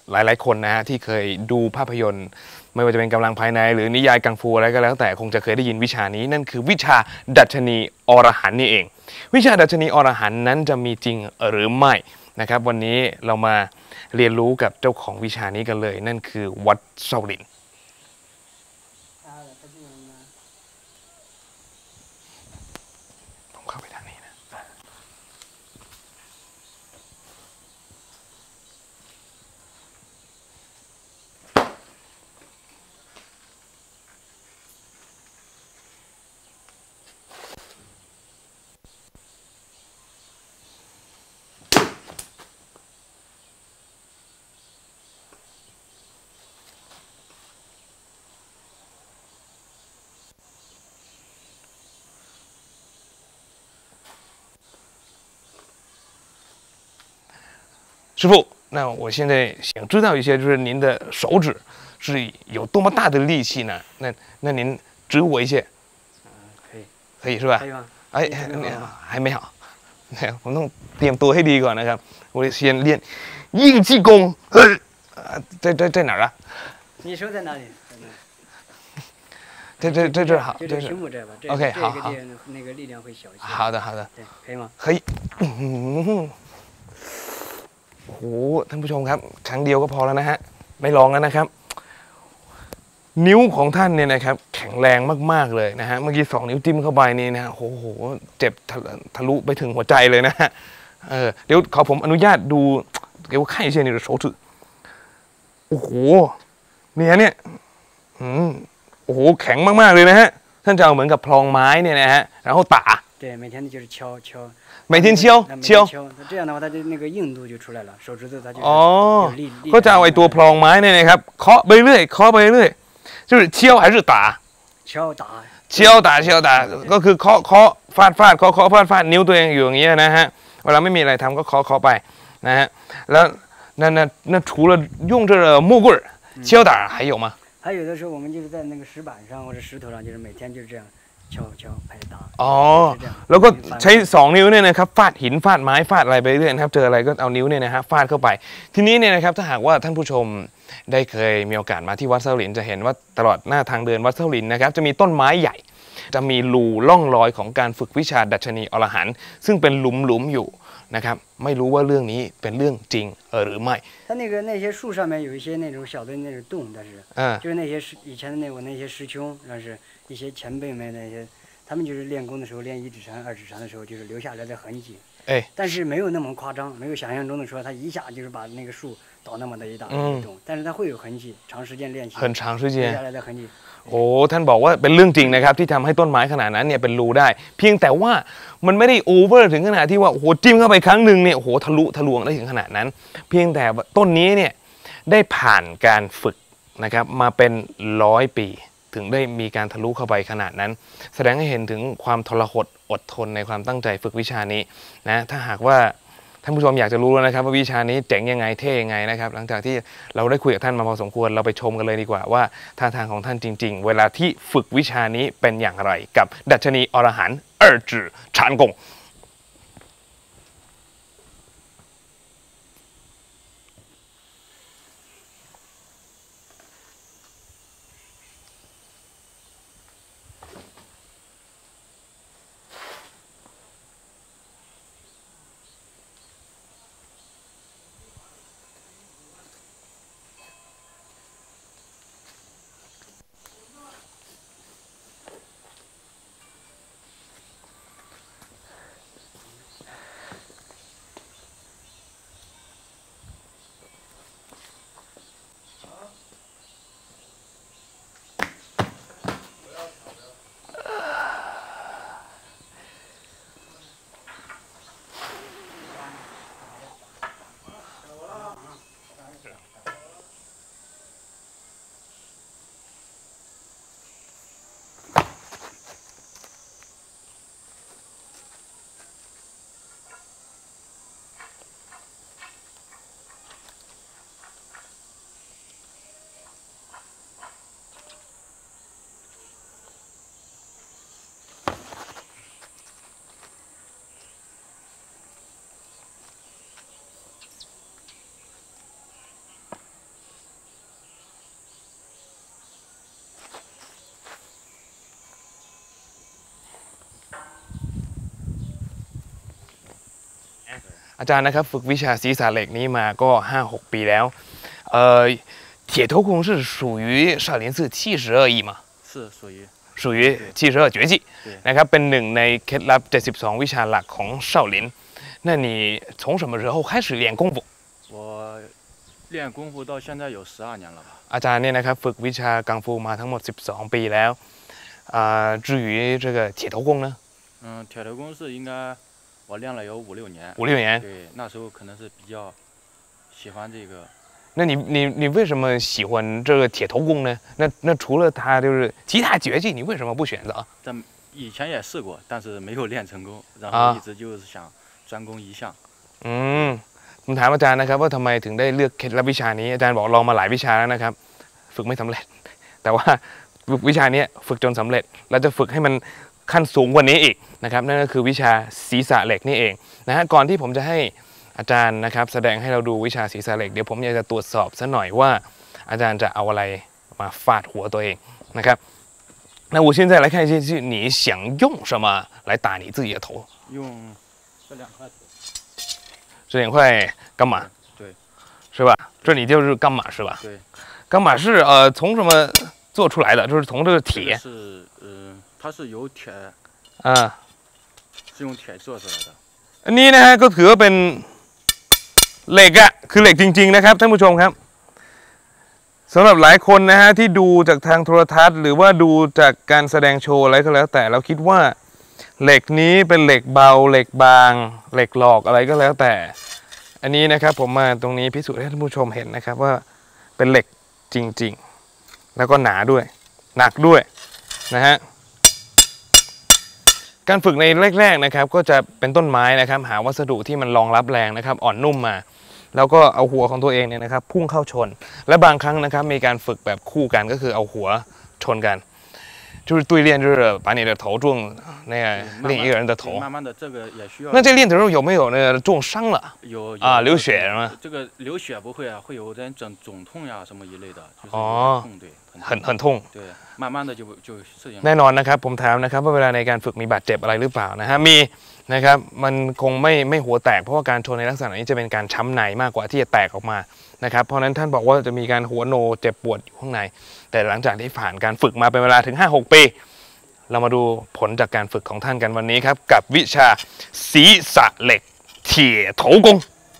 หลายๆคนนะฮะที่เคยดูภาพยนตร์ไม่ว่าจะเป็นกำลังภายในหรือนิยายกังฟูอะไรก็แล้วแต่คงจะเคยได้ยินวิชานี้นั่นคือวิชาดัชนีอรหันต์นี่เองวิชาดัชนีอรหันต์นั้นจะมีจริงหรือไม่นะครับวันนี้เรามาเรียนรู้กับเจ้าของวิชานี้กันเลยนั่นคือวัดเซาหลินผมเข้าไปทางนี้นะ师傅，那我现在想知道一些，就是您的手指是有多么大的力气呢？那您指我一些， 可以， 可以是吧？ 可以吗？ 哎，还没好，ผมต้องเตรียมตัวให้ดีก่อนนะครับ我先练硬气功，在哪儿啊？ 你手在哪里？ 这好， 就胸部这吧。 OK，好这个地那个力量会小一些。 好的好的， 对，可以吗？ 可以。โอ้โหท่านผู้ชมครับครั้งเดียวก็พอแล้วนะฮะไม่ลองแล้วนะครับนิ้วของท่านเนี่ยนะครับแข็งแรงมากๆเลยนะฮะเมื่อกี้2 นิ้วจิ้มเข้าไปนี่นะโอ้โหเจ็บทะลุไปถึงหัวใจเลยนะฮะเดี๋ยวขอผมอนุญาตดูเกี่ยวกับไข้เช่นนี้手指โอ้โหเนี่ยโอ้โหแข็งมากๆเลยนะฮะท่านจะเอาเหมือนกับพลองไม้เนี่ยนะฮะแล้ว打对每天就是敲每天敲， 这样的话，它的那个硬度就出来了，手指头它就哦， 力。 ก็จะเอาไอ้ตัวพลองไม้เนี่ยนะครับเคาะไปเรื่อยเคาะไปเรื่อย就是敲还是打打ก็คือเคาะฟาดฟาดนิ้วตัวเองอยู่อย่างเงี้ยนะฮะเวลาไม่มีอะไรทำก็เคาะไปนะฮะแล้ว那除了用这个木棍敲打还有吗？ 还有的时候我们就是在那个石板上或者石头上，就是每天就是这样。敲拍打อ๋อแล้วก็ใช้2 นิ้วเนี่ยนะครับฟาดหินฟาดไม้ฟาดอะไรไปเรื่อยนะครับเจออะไรก็เอานิ้วเนี่ยนะฮะฟาดเข้าไปทีนี้เนี่ยนะครับถ้าหากว่าท่านผู้ชมได้เคยมีโอกาสมาที่วัดเซาหลินจะเห็นว่าตลอดหน้าทางเดินวัดเซาหลินนะครับจะมีต้นไม้ใหญ่จะมีรูล่องรอยของการฝึกวิชาดัชนีอรหันต์ซึ่งเป็นหลุมอยู่นะครับไม่รู้ว่าเรื่องนี้เป็นเรื่องจริงหรือไม่它那些树上面有一些那种小的那种洞，但是就是那些以前的那些师兄，但是一些前辈们那些。他们就是练功的时候，练1指禅、2指禅的时候，就是留下来的痕迹。但是没有那么夸张，没有想象中的说他一下就是把那个树倒那么的一大洞，但是它会有痕迹，长时间练习， 很长时间留下来的痕迹。 โอ้ท่านบอกว่าเป็นเรื่องจริงนะครับที่ทำให้ต้นไม้ขนาดนั้นเนี่ยเป็นรูได้เพียงแต่ว่ามันไม่ได้โอเวอร์ถึงขนาดที่ว่าโอ้โหจิ้มเข้าไปครั้งหนึ่งเนี่ยโอ้โหทะลวงได้ถึงขนาดนั้นเพียงแต่ต้นนี้เนี่ยได้ผ่านการฝึกนะครับมาเป็น100 ปีถึงได้มีการทะลุเข้าไปขนาดนั้นแสดงให้เห็นถึงความทรหดอดทนในความตั้งใจฝึกวิชานี้นะถ้าหากว่าท่านผู้ชมอยากจะรู้แล้วนะครับว่าวิชานี้เจ๋งยังไงเท่ยังไงนะครับหลังจากที่เราได้คุยกับท่านมาพอสมควรเราไปชมกันเลยดีกว่าว่าท่าทางของท่านจริงๆเวลาที่ฝึกวิชานี้เป็นอย่างไรกับดัชนีอรหันต์2指禅功อาจารย์นะครับฝึกวิชาศีรษะเหล็กนี้มาก็ 5-6 ปีแล้ว铁头功是属于少林寺72义吗？ 是属于 72绝技นะครับเป็นหนึ่งในเคล็ดลับ72วิชาหลักของ少林那你从什么时候开始练功夫我练功夫到现在有12年了吧อาจารย์เนี่ยนะครับฝึกวิชากังฟูมาทั้งหมด12ปีแล้ว至于这个铁头功呢铁头功是应该我练了有5-6年 5-6年对那时候可能是比较喜欢这个那你为什么喜欢这个铁头功呢？那除了它就是其他绝技，你为什么不选择？ 但以前也试过，但是没有练成功，然后一直就是想专攻一项。 ผมถามอาจารย์นะครับว่าทำไมถึงได้เลือกเคล็ดลับวิชานี้อาจารย์บอกลองมาหลายวิชาแล้วนะครับฝึกไม่สำเร็จแต่ว่าวิชานี้ฝึกจนสำเร็จแล้วจะฝึกให้มันขั้นสูงกว่านี้อีกนะครับนั่นก็คือวิชาศีรษะเหล็กนี่เองนะฮะก่อนที่ผมจะให้อาจารย์นะครับแสดงให้เราดูวิชาศีรษะเหล็กเดี๋ยวผมอยากจะตรวจสอบซะหน่อยว่าอาจารย์จะเอาอะไรมาฟาดหัวตัวเองนะครับ那我现在来看一下是你想用什么来打你自己的头用这2块这2块钢马对是吧这里就是钢马是吧对钢马是从什么做出来的就是从这个铁是它是由铁是用铁做出来的อันนี้นะฮะก็ถือว่าเป็นเหล็กอะคือเหล็กจริงๆนะครับท่านผู้ชมครับสำหรับหลายคนนะฮะที่ดูจากทางโทรทัศน์หรือว่าดูจากการแสดงโชว์อะไรก็แล้วแต่เราคิดว่าเหล็กนี้เป็นเหล็กเบาเหล็กบางเหล็กหลอกอะไรก็แล้วแต่อันนี้นะครับผมมาตรงนี้พิสูจน์ให้ท่านผู้ชมเห็นนะครับว่าเป็นเหล็กจริงๆแล้วก็หนาด้วยหนักด้วยนะฮะการฝึกในแรกๆนะครับก็จะเป็นต้นไม้นะครับหาวัสดุที่มันรองรับแรงนะครับอ่อนนุ่มมาแล้วก็เอาหัวของตัวเองเนี่ยนะครับพุ่งเข้าชนและบางครั้งนะครับมีการฝึกแบบคู่กันก็คือเอาหัวชนกัน就是对练就是把你的头撞那个另一个人的头慢慢的这个也需要那这练的时候有没有那个撞伤了有流血是吗这个流血不会啊会有点肿痛呀什么一类的就是痛对很痛对慢慢的就适应แน่นอนนะครับผมถามนะครับว่าเวลาในการฝึกมีบาดเจ็บอะไรหรือเปล่านะฮะมีนะครับมันคงไม่หัวแตกเพราะว่าการชนในลักษณะนี้จะเป็นการช้ำในมากกว่าที่จะแตกออกมานะครับเพราะนั้นท่านบอกว่าจะมีการหัวโนเจ็บปวดอยู่ข้างในแต่หลังจากที่ผ่านการฝึกมาเป็นเวลาถึง 5-6 ปีเรามาดูผลจากการฝึกของท่านกันวันนี้ครับกับวิชาศีรษะเหล็กเถี่ยโถกง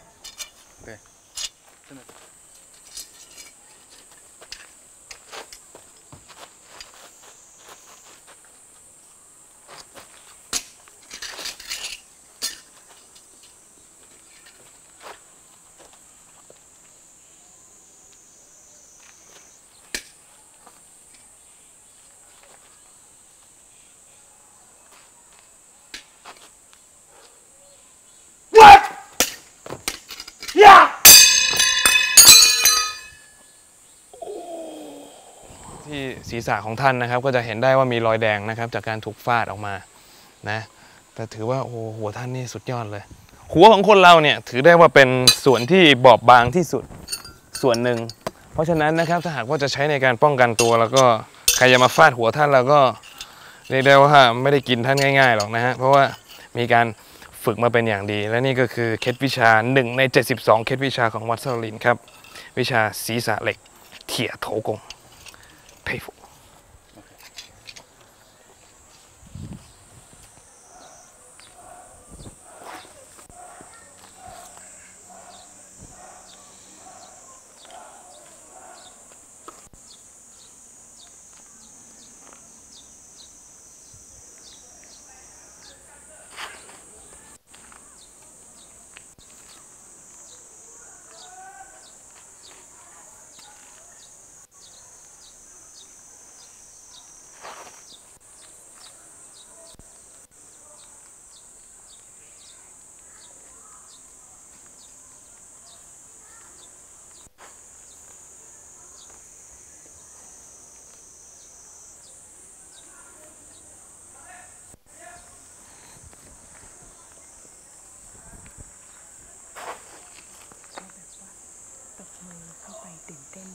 ที่ศีรษะของท่านนะครับก็จะเห็นได้ว่ามีรอยแดงนะครับจากการถูกฟาดออกมานะแต่ถือว่าโอ้หัวท่านนี่สุดยอดเลยหัวของคนเราเนี่ยถือได้ว่าเป็นส่วนที่บอบบางที่สุดส่วนหนึ่งเพราะฉะนั้นนะครับถ้าหากว่าจะใช้ในการป้องกันตัวแล้วก็ใครจะมาฟาดหัวท่านเราก็เรียกได้ว่าไม่ได้กินท่านง่ายๆหรอกนะฮะเพราะว่ามีการฝึกมาเป็นอย่างดีและนี่ก็คือเคล็ดวิชา1ใน72เคล็ดวิชาของวัดเซาลินครับวิชาศีรษะเหล็กเถี่ยโถกง佩服。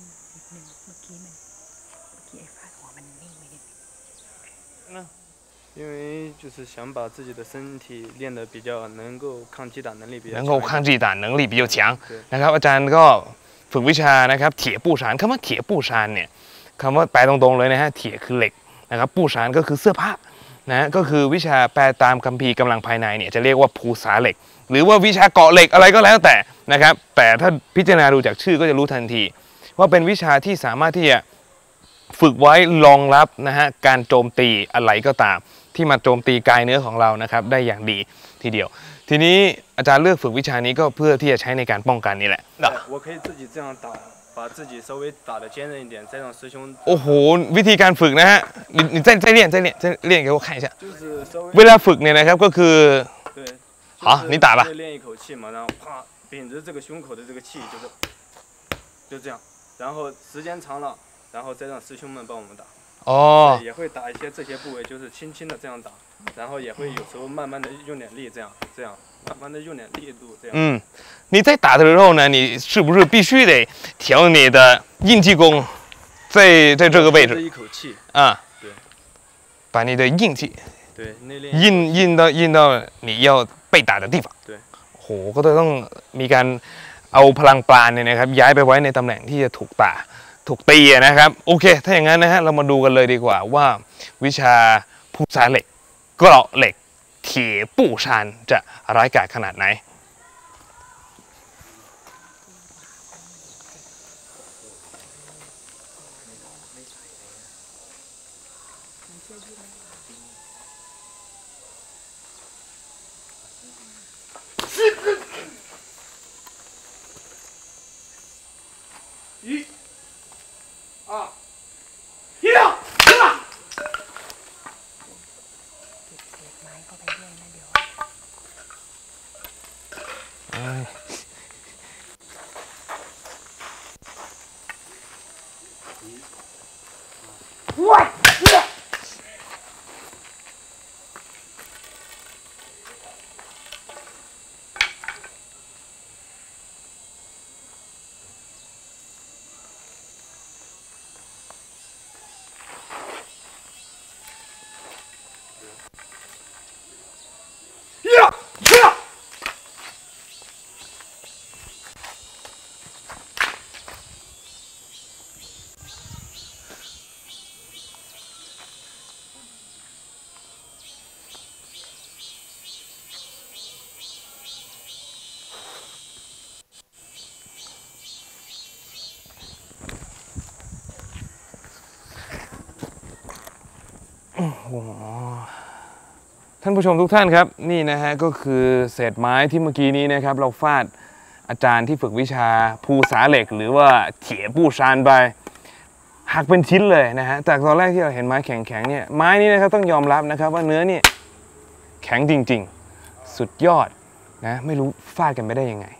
น因为就是想把自己的身体练得比较能够抗击打能力比较能够抗击打能力比较强นะครับอาจารย์ก็ฝึกวิชานะครับเถี่ยปู้ชานคำว่าเถี่ยปู้ชานเนี่ยคำว่าแปลตรงๆเลยนะฮะเถี่ยคือเหล็กนะครับปู้ชานก็คือเสื้อผ้านะก็คือวิชาแปลตามคัมภีร์กำลังภายในเนี่ยจะเรียกว่าภูษาเหล็กหรือว่าวิชาเกาะเหล็กอะไรก็แล้วแต่นะครับแต่ถ้าพิจารณาดูจากชื่อก็จะรู้ทันทีว่าเป็นวิชาที่สามารถที่จะฝึกไว้รองรับนะฮะการโจมตีอะไรก็ตามที่มาโจมตีกายเนื้อของเรานะครับได้อย่างดีทีเดียวทีนี้อาจารย์เลือกฝึกวิชานี้ก็เพื่อที่จะใช้ในการป้องกันนี่แหละ我可以自己这样打把自己稍微打得坚韧一点再让师兄โอ้โหวิธีการฝึกนะฮะ你再练给我看一下就是稍微เวลาฝึกเนี่ยนะครับก็คือ对好你打吧练一口气嘛然后啪屏着这个胸口的这个气就这样然后时间长了然后再让师兄们帮我们打哦也会打一些这些部位就是轻轻的这样打然后也会有时候慢慢的用点力这样慢慢的用点力度这样你在打的时候呢你是不是必须得调你的硬气功在这个位置一口气啊对把你的硬气对硬到你要被打的地方对โหก็ต้องมีการเอาพลังปราณเนี่ยนะครับย้ายไปไว้ในตำแหน่งที่จะถูกตีนะครับโอเคถ้าอย่างนั้นนะฮะเรามาดูกันเลยดีกว่าว่าวิชาภูษาเหล็กเกราะเหล็กเถี่ยปู้ชานจะร้ายกาจขนาดไหนท่านผู้ชมทุกท่านครับนี่นะฮะก็คือเศษไม้ที่เมื่อกี้นี้นะครับเราฟาดอาจารย์ที่ฝึกวิชาภูษาเหล็กหรือว่าเถี่ยปู้ชานไปหักเป็นชิ้นเลยนะฮะจากตอนแรกที่เราเห็นไม้แข็งๆเนี่ยไม้นี้นะครับต้องยอมรับนะครับว่าเนื้อนี่แข็งจริงๆสุดยอดนะไม่รู้ฟาดกันไปได้ยังไง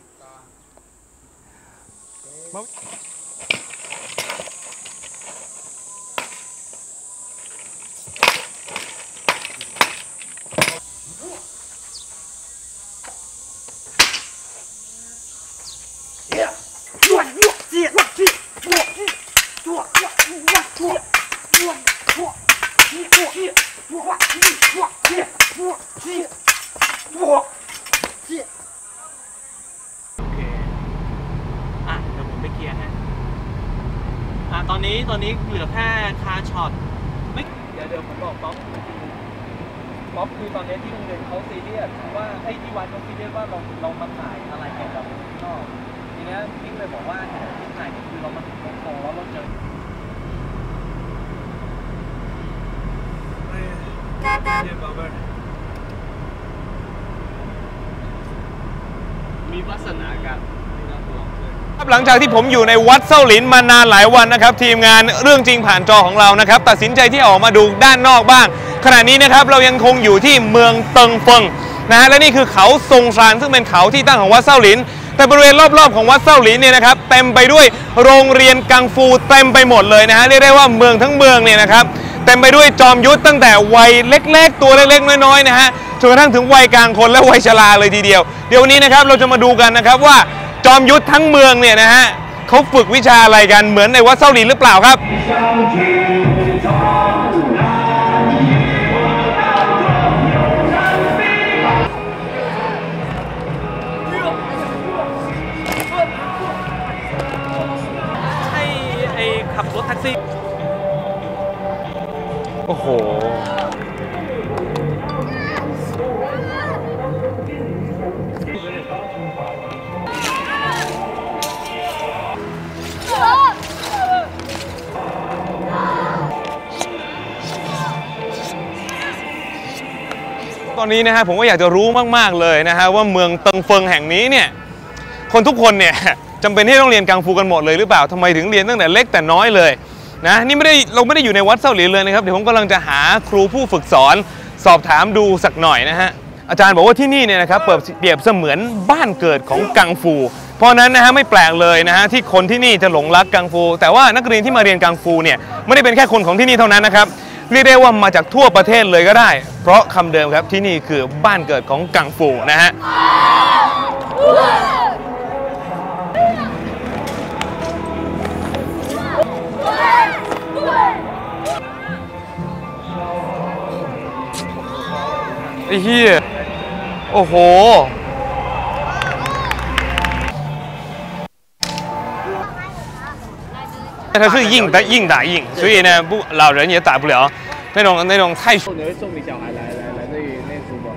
ตอนนี้เหลือแค่คาช็อตไม่เดี๋ยวผมบอกป๊อปคือตอนนี้ที่โรงเรียนเขาซีเรียสว่าที่วัดเขาซีเรียสว่าเรามาถ่ายอะไรเกี่ยวกับนอกทีนี้พี่เลยบอกว่าที่ถ่ายนี่คือเรามาถึงตรงแล้วเราเจอมีวาสนากันหลังจากที่ผมอยู่ในวัดเส้าหลินมานานหลายวันนะครับทีมงานเรื่องจริงผ่านจอของเรานะครับตัดสินใจที่ออกมาดูด้านนอกบ้างขณะนี้นะครับเรายังคงอยู่ที่เมืองเติงเฟิงนะฮะและนี่คือเขาซงซานซึ่งเป็นเขาที่ตั้งของวัดเส้าหลินแต่บริเวณรอบๆของวัดเส้าหลินเนี่ยนะครับเต็มไปด้วยโรงเรียนกังฟูเต็มไปหมดเลยนะฮะเรียกได้ว่าเมืองทั้งเมืองเนี่ยนะครับเต็มไปด้วยจอมยุทธตั้งแต่วัยเล็กๆตัวเล็กๆน้อยๆนะฮะจนกระทั่งถึงวัยกลางคนและวัยชราเลยทีเดียวเดี๋ยววันนี้นะครับเราจะมาดูกันนะครับว่าจอมยุทธทั้งเมืองเนี่ยนะฮะเขาฝึกวิชาอะไรกันเหมือนในวัดเส้าหลินหรือเปล่าครับแท็กซี่โอ้โหตอนนี้นะฮะผมก็อยากจะรู้มากๆเลยนะฮะว่าเมืองเติงเฟิงแห่งนี้เนี่ยคนทุกคนเนี่ยจำเป็นที่ต้องเรียนกังฟูกันหมดเลยหรือเปล่าทำไมถึงเรียนตั้งแต่เล็กแต่น้อยเลยนะนี่เราไม่ได้อยู่ในวัดเซาหลินเลยนะครับเดี๋ยวผมกำลังจะหาครูผู้ฝึกสอนสอบถามดูสักหน่อยนะฮะอาจารย์บอกว่าที่นี่เนี่ยนะครับเปรียบเสมือนบ้านเกิดของกังฟูเพราะนั้นนะฮะไม่แปลกเลยนะฮะที่คนที่นี่จะหลงรักกังฟูแต่ว่านักเรียนที่มาเรียนกังฟูเนี่ยไม่ได้เป็นแค่คนของที่นี่เท่านั้นนะครับเรียกได้ว่ามาจากทั่วประเทศเลยก็ได้เพราะคำเดิมครับที่นี่คือบ้านเกิดของกังฟูนะฮะไอ้เหี้ยโอ้โห它是硬打硬，所以呢老人也打不了那种太。 你会送你小孩来这里念书吗？